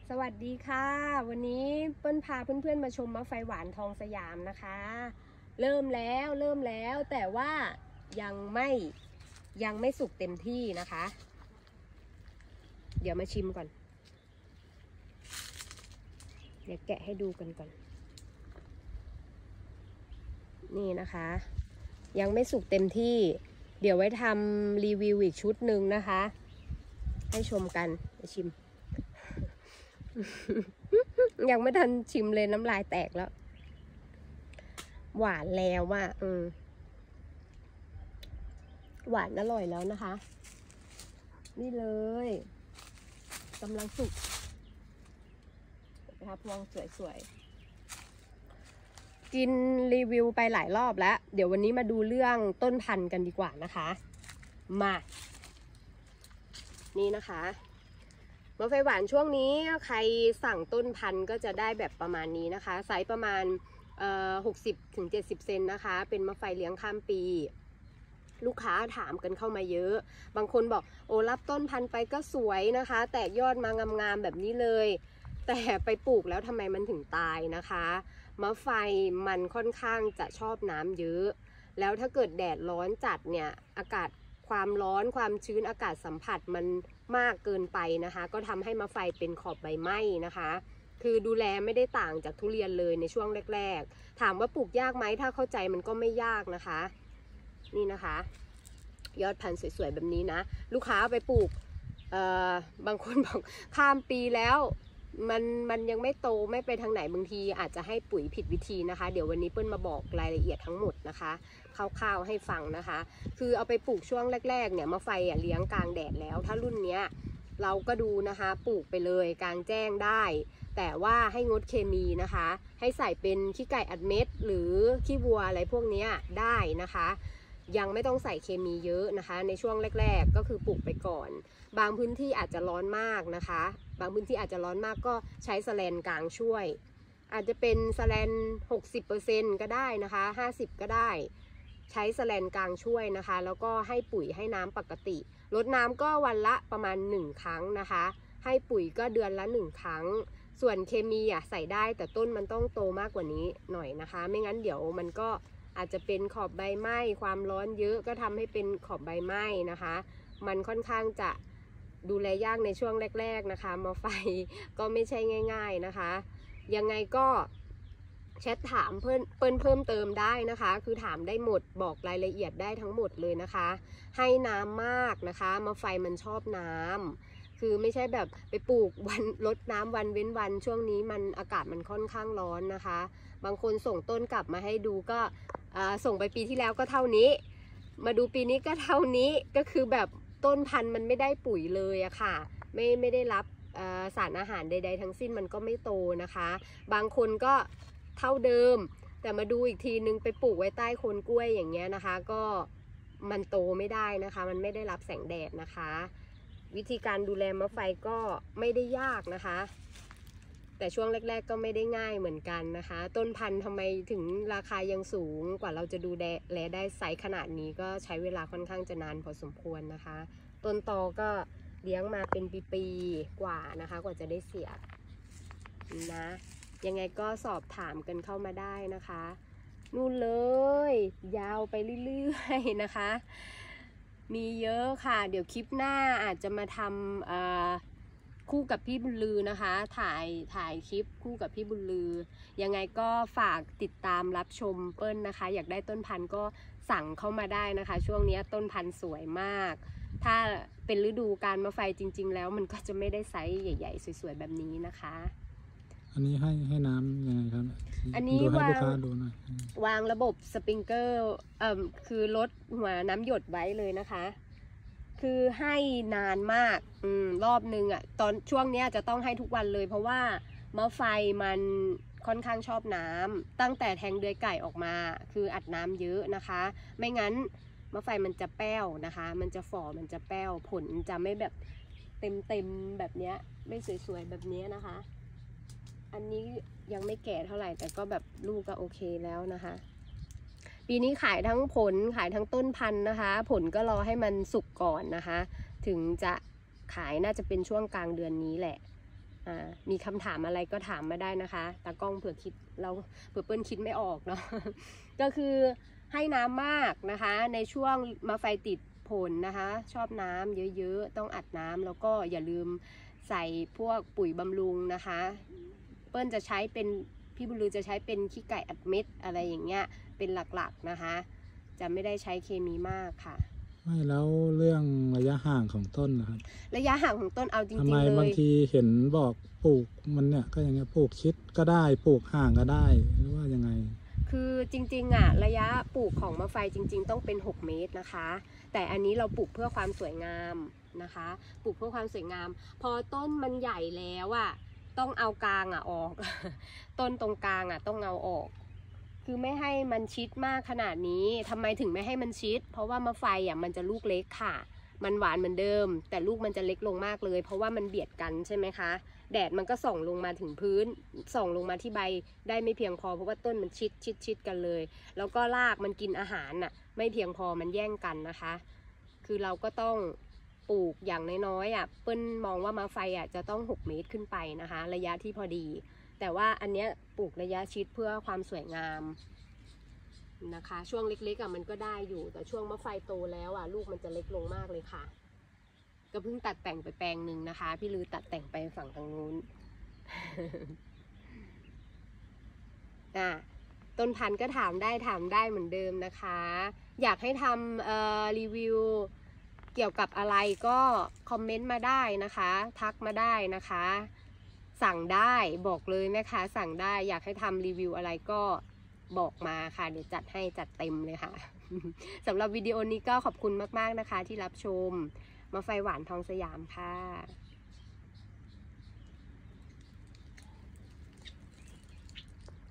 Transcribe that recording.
สวัสดีค่ะวันนี้เปิ้ลพาเพื่อนๆมาชมมะไฟหวานทองสยามนะคะเริ่มแล้วแต่ว่ายังไม่สุกเต็มที่นะคะเดี๋ยวมาชิมก่อนเดี๋ยวแกะให้ดูกันก่อนนี่นะคะยังไม่สุกเต็มที่เดี๋ยวไว้ทำรีวิวอีกชุดหนึ่งนะคะให้ชมกันไปชิม ยังไม่ทันชิมเลยน้ำลายแตกแล้วหวานแล้วว่ะหวานอร่อยแล้วนะคะนี่เลยกำลังสุกนะคะพวงสวยๆกินรีวิวไปหลายรอบแล้วเดี๋ยววันนี้มาดูเรื่องต้นพันธุ์กันดีกว่านะคะมานี่นะคะมะไฟหวานช่วงนี้ใครสั่งต้นพันธุ์ก็จะได้แบบประมาณนี้นะคะไซส์ประมาณ60-70 เซนนะคะเป็นมะไฟเลี้ยงข้ามปีลูกค้าถามกันเข้ามาเยอะบางคนบอกโอ้รับต้นพันธุ์ไปก็สวยนะคะแตกยอดมางามๆแบบนี้เลยแต่ไปปลูกแล้วทำไมมันถึงตายนะคะมะไฟมันค่อนข้างจะชอบน้ำเยอะแล้วถ้าเกิดแดดร้อนจัดเนี่ยอากาศความร้อนความชื้นอากาศสัมผัสมันมากเกินไปนะคะก็ทำให้มะไฟเป็นขอบใบไหม้นะคะคือดูแลไม่ได้ต่างจากทุเรียนเลยในช่วงแรกๆถามว่าปลูกยากไหมถ้าเข้าใจมันก็ไม่ยากนะคะนี่นะคะยอดพันธุ์สวยๆแบบนี้นะลูกค้าเอาไปปลูกบางคนบอกข้ามปีแล้วมันยังไม่โตไม่ไปทางไหนบางทีอาจจะให้ปุ๋ยผิดวิธีนะคะเดี๋ยววันนี้เปิ้ลมาบอกรายละเอียดทั้งหมดนะคะคร่าวๆให้ฟังนะคะคือเอาไปปลูกช่วงแรกๆเนี่ยมะไฟเลี้ยงกลางแดดแล้วถ้ารุ่นเนี้ยเราก็ดูนะคะปลูกไปเลยกลางแจ้งได้แต่ว่าให้งดเคมีนะคะให้ใส่เป็นขี้ไก่อัดเม็ดหรือขี้วัวอะไรพวกนี้ได้นะคะยังไม่ต้องใส่เคมีเยอะนะคะในช่วงแรกๆก็คือปลูกไปก่อนบางพื้นที่อาจจะร้อนมากนะคะบางพื้นที่อาจจะร้อนมากก็ใช้แสแลนกลางช่วยอาจจะเป็นแสแลน 60% ก็ได้นะคะ50ก็ได้ใช้แสแลนกลางช่วยนะคะแล้วก็ให้ปุ๋ยให้น้ำปกติรดน้ำก็วันละประมาณ1ครั้งนะคะให้ปุ๋ยก็เดือนละ1ครั้งส่วนเคมีใส่ได้แต่ต้นมันต้องโตมากกว่านี้หน่อยนะคะไม่งั้นเดี๋ยวมันก็อาจจะเป็นขอบใบไหม้ความร้อนเยอะก็ทำให้เป็นขอบใบไหม้นะคะมันค่อนข้างจะดูแลยากในช่วงแรกๆนะคะมะไฟก็ไม่ใช่ง่ายๆนะคะยังไงก็แชทถามเพิ่มเติมได้นะคะคือถามได้หมดบอกรายละเอียดได้ทั้งหมดเลยนะคะให้น้ำมากนะคะมะไฟมันชอบน้ำคือไม่ใช่แบบไปปลูกวันลดน้ำวันเว้นวันช่วงนี้มันอากาศมันค่อนข้างร้อนนะคะบางคนส่งต้นกลับมาให้ดูก็ส่งไปปีที่แล้วก็เท่านี้มาดูปีนี้ก็เท่านี้ก็คือแบบต้นพันธุ์มันไม่ได้ปุ๋ยเลยอะค่ะไม่ได้รับสารอาหารใดๆทั้งสิ้นมันก็ไม่โตนะคะบางคนก็เท่าเดิมแต่มาดูอีกทีนึงไปปลูกไว้ใต้โคนกล้วยอย่างเงี้ยนะคะก็มันโตไม่ได้นะคะมันไม่ได้รับแสงแดดนะคะวิธีการดูแลมะไฟก็ไม่ได้ยากนะคะแต่ช่วงแรกๆก็ไม่ได้ง่ายเหมือนกันนะคะต้นพันธุ์ทำไมถึงราคายังสูงกว่าเราจะดูแลได้ไซส์ขนาดนี้ก็ใช้เวลาค่อนข้างจะนานพอสมควรนะคะต้นตอก็เลี้ยงมาเป็นปีๆกว่านะคะกว่าจะได้เสียบนะยังไงก็สอบถามกันเข้ามาได้นะคะนู่นเลยยาวไปเรื่อยๆนะคะมีเยอะค่ะเดี๋ยวคลิปหน้าอาจจะมาทำคู่กับพี่บุญลือนะคะถ่ายคลิปคู่กับพี่บุญลือยังไงก็ฝากติดตามรับชมเปิ้ลนะคะอยากได้ต้นพันธุ์ก็สั่งเข้ามาได้นะคะช่วงนี้ต้นพันธุ์สวยมากถ้าเป็นฤดูการมะไฟจริงๆแล้วมันก็จะไม่ได้ไซส์ใหญ่ๆสวยๆแบบนี้นะคะอันนี้ให้น้ำยังไงครับอันนี้วางระบบสปริงเกอร์คือลดหัวน้ำหยดไว้เลยนะคะคือให้นานมากรอบนึงตอนช่วงนี้จะต้องให้ทุกวันเลยเพราะว่ามะไฟมันค่อนข้างชอบน้ำตั้งแต่แทงเดือยไก่ออกมาคืออัดน้ำเยอะนะคะไม่งั้นมะไฟมันจะแป้วนะคะมันจะฝ่อมันจะแป้วผลจะไม่แบบเต็มแบบนี้ไม่สวยๆแบบนี้นะคะอันนี้ยังไม่แก่เท่าไหร่แต่ก็แบบลูกก็โอเคแล้วนะคะปีนี้ขายทั้งผลขายทั้งต้นพันธุ์นะคะผลก็รอให้มันสุกก่อนนะคะถึงจะขายน่าจะเป็นช่วงกลางเดือนนี้แหละมีคำถามอะไรก็ถามมาได้นะคะตากล้องเผื่อเปิ้ลคิดไม่ออกเนาะ ก็คือให้น้ำมากนะคะในช่วงมาไฟติดผลนะคะชอบน้ำเยอะๆต้องอัดน้ำแล้วก็อย่าลืมใส่พวกปุ๋ยบำรุงนะคะเปิ้ลจะใช้เป็นพี่บุญลือจะใช้เป็นขี้ไก่อัดเม็ดอะไรอย่างเงี้ยเป็นหลักๆนะคะจะไม่ได้ใช้เคมีมากค่ะไม่แล้วเรื่องระยะห่างของต้นนะครับระยะห่างของต้นเอาจริงๆเลยทำไมบางทีเห็นบอกปลูกมันเนี่ยก็อย่างเงี้ยปลูกชิดก็ได้ปลูกห่างก็ได้หรือว่ายังไงคือจริงๆระยะปลูกของมะไฟจริงๆต้องเป็น6 เมตรนะคะแต่อันนี้เราปลูกเพื่อความสวยงามนะคะปลูกเพื่อความสวยงามพอต้นมันใหญ่แล้วต้องเอากลางออก ต้นตรงกลางต้องเอาออกคือไม่ให้มันชิดมากขนาดนี้ทำไมถึงไม่ให้มันชิดเพราะว่ามะไฟมันจะลูกเล็กค่ะมันหวานเหมือนเดิมแต่ลูกมันจะเล็กลงมากเลยเพราะว่ามันเบียดกันใช่ไหมคะแดดมันก็ส่องลงมาถึงพื้นส่องลงมาที่ใบได้ไม่เพียงพอเพราะว่าต้นมันชิดกันเลยแล้วก็รากมันกินอาหารไม่เพียงพอมันแย่งกันนะคะคือเราก็ต้องปลูกอย่างน้อยๆเปิ้ลมองว่ามะไฟจะต้อง6 เมตรขึ้นไปนะคะระยะที่พอดีแต่ว่าอันเนี้ยปลูกระยะชิดเพื่อความสวยงามนะคะช่วงเล็กๆมันก็ได้อยู่แต่ช่วงมะไฟโตแล้วลูกมันจะเล็กลงมากเลยค่ะก็เพิ่งตัดแต่งไปแปลงหนึ่งนะคะพี่ลือตัดแต่งไปฝั่งทางนู้น ต้นพันธุ์ก็ถามได้เหมือนเดิมนะคะอยากให้ทำรีวิวเกี่ยวกับอะไรก็คอมเมนต์มาได้นะคะทักมาได้นะคะสั่งได้บอกเลยนะคะสั่งได้อยากให้ทำรีวิวอะไรก็บอกมาค่ะเดี๋ยวจัดให้จัดเต็มเลยค่ะ สำหรับวิดีโอนี้ก็ขอบคุณมากๆนะคะที่รับชมมะไฟหวานทองสยามค่ะ